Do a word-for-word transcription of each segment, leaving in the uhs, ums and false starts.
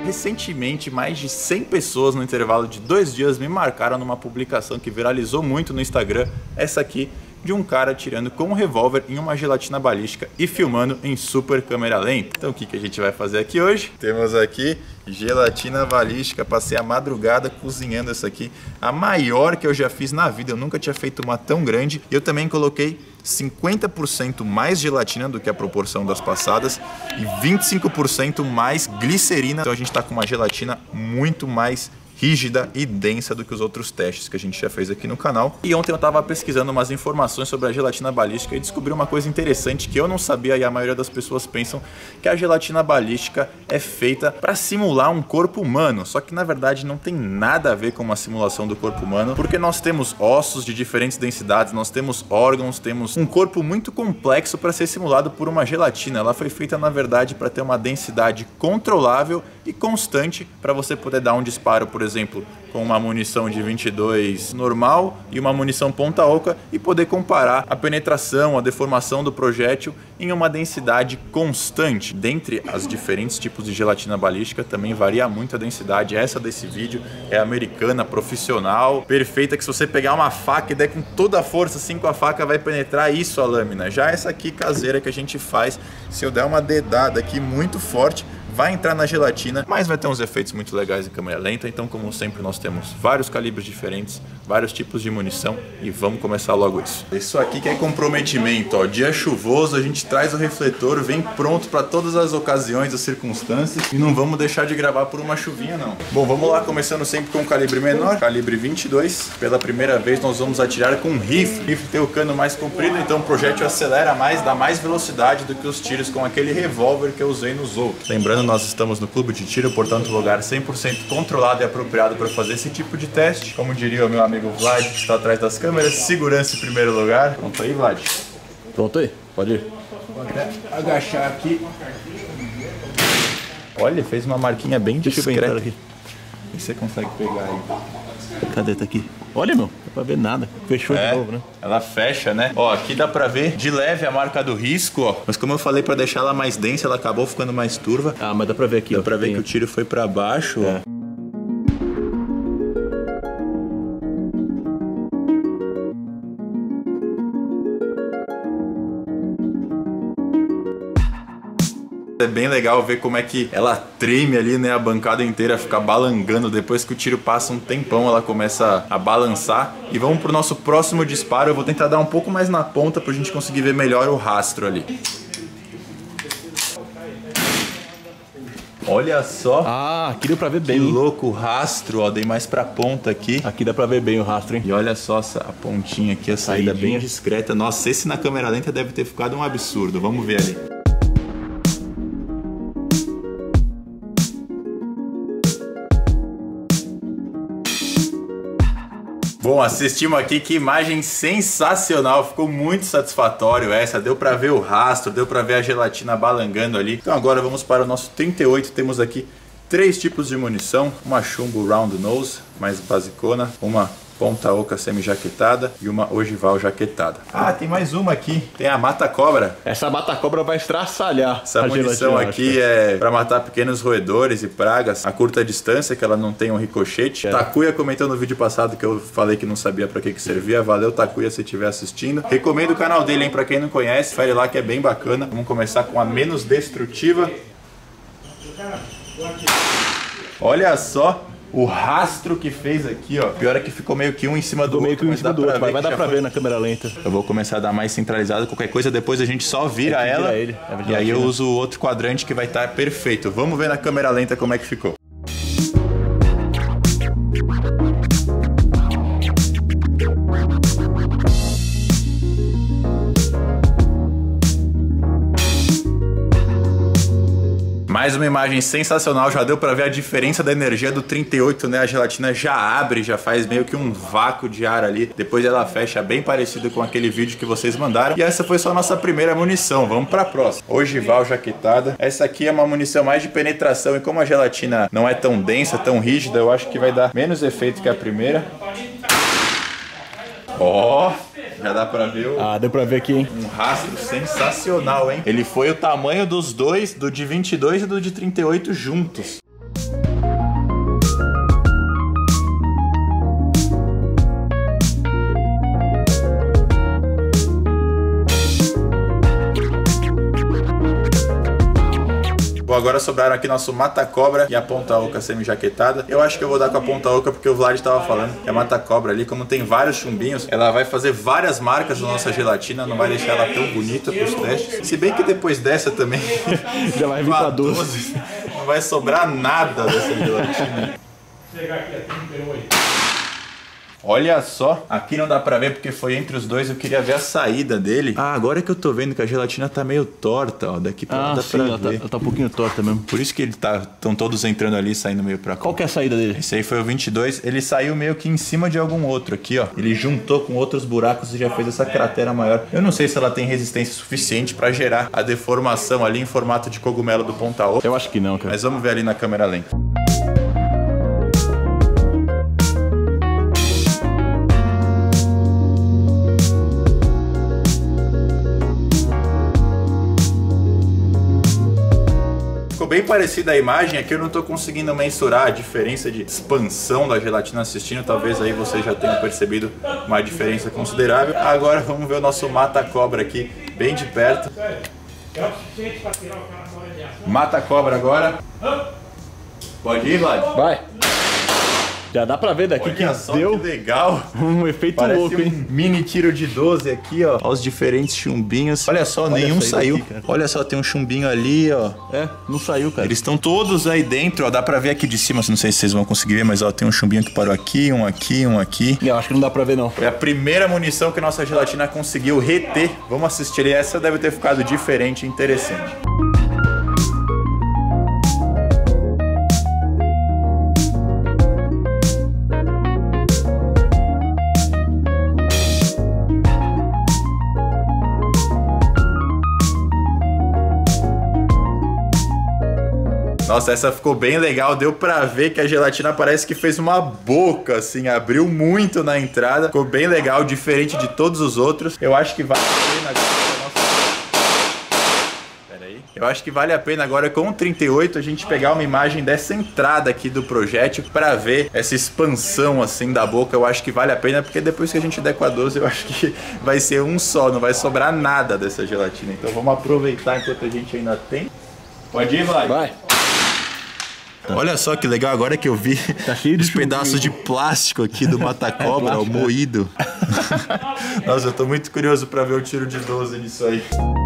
Recentemente, mais de cem pessoas no intervalo de dois dias me marcaram numa publicação que viralizou muito no Instagram, essa aqui, de um cara atirando com um revólver em uma gelatina balística e filmando em super câmera lenta. Então o que, que a gente vai fazer aqui hoje? Temos aqui gelatina balística, passei a madrugada cozinhando essa aqui, a maior que eu já fiz na vida, eu nunca tinha feito uma tão grande. Eu também coloquei cinquenta por cento mais gelatina do que a proporção das passadas e vinte e cinco por cento mais glicerina, então a gente está com uma gelatina muito mais rígida e densa do que os outros testes que a gente já fez aqui no canal. E ontem eu estava pesquisando umas informações sobre a gelatina balística e descobri uma coisa interessante que eu não sabia e a maioria das pessoas pensam que a gelatina balística é feita para simular um corpo humano, só que na verdade não tem nada a ver com uma simulação do corpo humano, porque nós temos ossos de diferentes densidades, nós temos órgãos, temos um corpo muito complexo para ser simulado por uma gelatina. Ela foi feita na verdade para ter uma densidade controlável e constante para você poder dar um disparo, por exemplo, exemplo, com uma munição de vinte e dois normal e uma munição ponta oca e poder comparar a penetração, a deformação do projétil em uma densidade constante. Dentre as diferentes tipos de gelatina balística também varia muito a densidade. Essa desse vídeo é americana, profissional, perfeita, que se você pegar uma faca e der com toda a força assim com a faca vai penetrar isso a lâmina. Já essa aqui caseira que a gente faz, se eu der uma dedada aqui muito forte, vai entrar na gelatina, mas vai ter uns efeitos muito legais em câmera lenta. Então, como sempre, nós temos vários calibres diferentes, vários tipos de munição e vamos começar logo isso. Isso aqui que é comprometimento, ó. Dia chuvoso, a gente traz o refletor, vem pronto para todas as ocasiões, as circunstâncias e não vamos deixar de gravar por uma chuvinha, não. Bom, vamos lá, começando sempre com um calibre menor, calibre vinte e dois. Pela primeira vez, nós vamos atirar com um rifle. O rifle tem o cano mais comprido, então o projétil acelera mais, dá mais velocidade do que os tiros com aquele revólver que eu usei nos outros. Lembrando, nós estamos no clube de tiro, portanto lugar cem por cento controlado e apropriado para fazer esse tipo de teste. Como diria o meu amigo Vlad, que está atrás das câmeras, segurança em primeiro lugar. Pronto aí, Vlad? Pronto aí, pode ir. Vou até agachar aqui. Olha, fez uma marquinha bem discreta aqui. E você consegue pegar aí? Cadê? Tá aqui. Olha, meu, não dá pra ver nada. Fechou é, de novo, né? Ela fecha, né? Ó, aqui dá pra ver de leve a marca do risco, ó. Mas como eu falei, pra deixar ela mais densa, ela acabou ficando mais turva. Ah, mas dá pra ver aqui, dá ó. Dá pra ver tem... que o tiro foi pra baixo, é. ó. É bem legal ver como é que ela treme ali, né? A bancada inteira fica balangando. Depois que o tiro passa um tempão, ela começa a balançar. E vamos pro nosso próximo disparo. Eu vou tentar dar um pouco mais na ponta pra gente conseguir ver melhor o rastro ali. Olha só. Ah, aqui deu pra ver bem. Que louco o rastro, ó. Dei mais pra ponta aqui. Aqui dá pra ver bem o rastro, hein? E olha só essa, a pontinha aqui, a saída bem discreta. Nossa, esse na câmera lenta deve ter ficado um absurdo. Vamos ver ali. Bom, assistimos aqui, que imagem sensacional, ficou muito satisfatório essa, deu pra ver o rastro, deu pra ver a gelatina balangando ali. Então agora vamos para o nosso trinta e oito, temos aqui três tipos de munição, uma chumbo round nose, mais basicona, uma ponta oca semi-jaquetada e uma ogival jaquetada. Ah, tem mais uma aqui, tem a mata-cobra. Essa mata-cobra vai estraçalhar. Essa munição aqui é para matar pequenos roedores e pragas a curta distância, que ela não tem um ricochete. É. Takuya comentou no vídeo passado que eu falei que não sabia para que que servia. Valeu, Takuya, se estiver assistindo. Recomendo o canal dele, hein, para quem não conhece, vai lá que é bem bacana. Vamos começar com a menos destrutiva. Olha só o rastro que fez aqui, ó. Pior é que ficou meio que um em cima do outro. Meio que um em cima do outro, mas vai dar pra ver na câmera lenta. Eu vou começar a dar mais centralizado. Qualquer coisa, depois a gente só vira é ela. Vira ele. É, e aí eu uso o outro quadrante que vai estar perfeito. Vamos ver na câmera lenta como é que ficou. Mais uma imagem sensacional, já deu pra ver a diferença da energia do trinta e oito, né? A gelatina já abre, já faz meio que um vácuo de ar ali. Depois ela fecha, bem parecido com aquele vídeo que vocês mandaram. E essa foi só a nossa primeira munição, vamos pra próxima. Ogival jaquetada. Essa aqui é uma munição mais de penetração e como a gelatina não é tão densa, tão rígida, eu acho que vai dar menos efeito que a primeira. Ó... Oh! Já dá pra ver o... Ah, deu pra ver aqui, hein? Um rastro sensacional, hein? Ele foi o tamanho dos dois, do de vinte e dois e do de trinta e oito juntos. Bom, agora sobraram aqui nosso mata-cobra e a ponta-oca semi-jaquetada. Eu acho que eu vou dar com a ponta-oca porque o Vlad tava falando que a mata-cobra ali, como tem vários chumbinhos, ela vai fazer várias marcas na nossa gelatina, não vai deixar ela tão bonita pros testes. Se bem que depois dessa também já vai vir pra doze. Não vai sobrar nada dessa gelatina. Chegar aqui a trinta e oito. Olha só, aqui não dá pra ver porque foi entre os dois, eu queria ver a saída dele. Ah, agora que eu tô vendo que a gelatina tá meio torta, ó, daqui pra lá ah, dá sim, pra ela ver. tá, ela tá um pouquinho torta mesmo. Por isso que ele tá, estão todos entrando ali, saindo meio pra cá. Qual que é a saída dele? Esse aí foi o vinte e dois, ele saiu meio que em cima de algum outro aqui, ó. Ele juntou com outros buracos e já fez essa cratera maior. Eu não sei se ela tem resistência suficiente pra gerar a deformação ali em formato de cogumelo do ponta-oca. Eu acho que não, cara. Mas vamos ver ali na câmera lenta. Bem parecida a imagem, aqui eu não tô conseguindo mensurar a diferença de expansão da gelatina assistindo, talvez aí vocês já tenham percebido uma diferença considerável. Agora vamos ver o nosso mata-cobra aqui, bem de perto. Mata-cobra agora. Pode ir, Vlad? Vai! Já dá pra ver daqui. Olha que só deu que legal. Um efeito Parece louco, um hein? mini tiro de doze aqui, ó. Olha os diferentes chumbinhos. Olha só, Olha nenhum essa aí saiu. daqui, cara. Olha só, tem um chumbinho ali, ó. É, não saiu, cara. Eles estão todos aí dentro, ó. Dá pra ver aqui de cima, não sei se vocês vão conseguir ver, mas ó, tem um chumbinho que parou aqui, um aqui, um aqui. Eu acho que não dá pra ver, não. Foi a primeira munição que nossa gelatina conseguiu reter. Vamos assistir ali. Essa deve ter ficado diferente e interessante. Nossa, essa ficou bem legal, deu pra ver que a gelatina parece que fez uma boca, assim, abriu muito na entrada. Ficou bem legal, diferente de todos os outros. Eu acho que vale a pena agora... Pera aí. Eu acho que vale a pena agora com o trinta e oito a gente pegar uma imagem dessa entrada aqui do projétil pra ver essa expansão, assim, da boca. Eu acho que vale a pena, porque depois que a gente der com a doze, eu acho que vai ser um só, não vai sobrar nada dessa gelatina. Então vamos aproveitar enquanto a gente ainda tem. Pode ir, vai. Vai. Olha só que legal, agora que eu vi tá cheio de os pedaços de plástico aqui do mata-cobra, é, o moído. Nossa, eu tô muito curioso pra ver o tiro de doze nisso aí.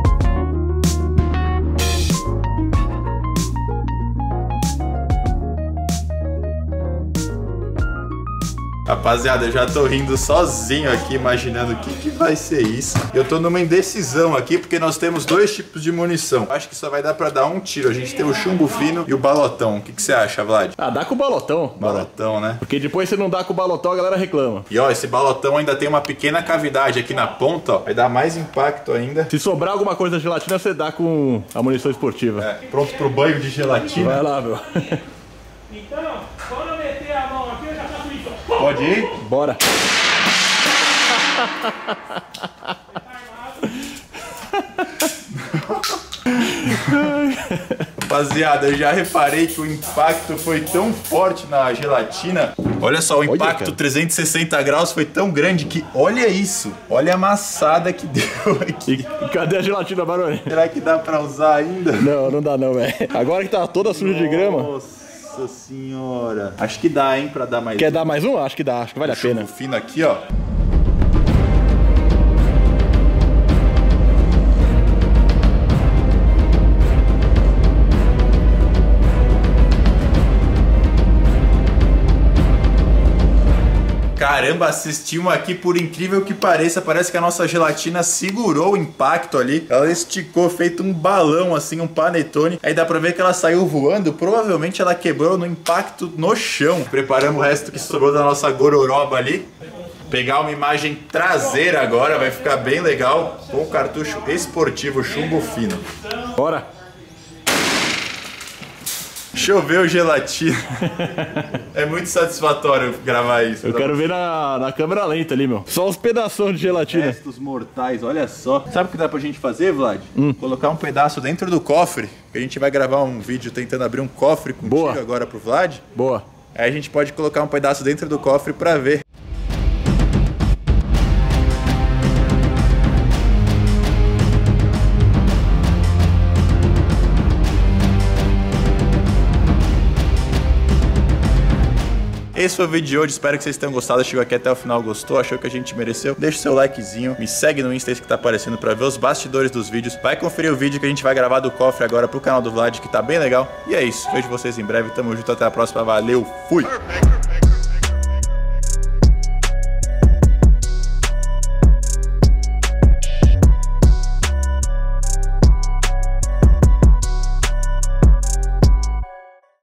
Rapaziada, eu já tô rindo sozinho aqui, imaginando o que, que vai ser isso. Eu tô numa indecisão aqui, porque nós temos dois tipos de munição. Acho que só vai dar pra dar um tiro. A gente tem o chumbo fino e o balotão. O que, que você acha, Vlad? Ah, dá com o balotão. Balotão, né? Porque depois se não dá com o balotão, a galera reclama. E ó, esse balotão ainda tem uma pequena cavidade aqui na ponta, ó. Vai dar mais impacto ainda. Se sobrar alguma coisa da gelatina, você dá com a munição esportiva. É, pronto pro banho de gelatina. Vai lá, meu. Então, quando eu meter a mão aqui, eu já faço isso. Pode ir? Bora. Rapaziada, eu já reparei que o impacto foi tão forte na gelatina. Olha só, o impacto Olha, trezentos e sessenta graus foi tão grande que, olha isso, olha a amassada que deu aqui. E cadê a gelatina, Barone? Será que dá pra usar ainda? Não, não dá não, velho. Agora que tá toda suja de grama. Nossa senhora. Acho que dá, hein, pra dar mais Quer um. dar mais um? Acho que dá, acho que vale a pena. Chumbo fino aqui, ó. Caramba, assistimos aqui, por incrível que pareça, parece que a nossa gelatina segurou o impacto ali. Ela esticou, feito um balão, assim, um panetone. Aí dá pra ver que ela saiu voando. Provavelmente ela quebrou no impacto no chão. Preparamos o resto que sobrou da nossa gororoba ali. Pegar uma imagem traseira agora, vai ficar bem legal. Com o cartucho esportivo chumbo fino. Bora. Choveu gelatina. É muito satisfatório gravar isso. Eu quero ver na, na câmera lenta ali, meu. Só os pedaços de gelatina. Restos mortais, olha só. Sabe o que dá pra gente fazer, Vlad? Hum. Colocar um pedaço dentro do cofre. A gente vai gravar um vídeo tentando abrir um cofre contigo. Boa. Agora pro Vlad. Boa. Aí a gente pode colocar um pedaço dentro do cofre pra ver. esse foi o vídeo de hoje, espero que vocês tenham gostado. Chegou aqui até o final, gostou, achou que a gente mereceu? Deixa o seu likezinho, me segue no Insta, esse que tá aparecendo, pra ver os bastidores dos vídeos. Vai conferir o vídeo que a gente vai gravar do cofre agora pro canal do Vlad, que tá bem legal. E é isso, vejo vocês em breve, tamo junto, até a próxima, valeu, fui!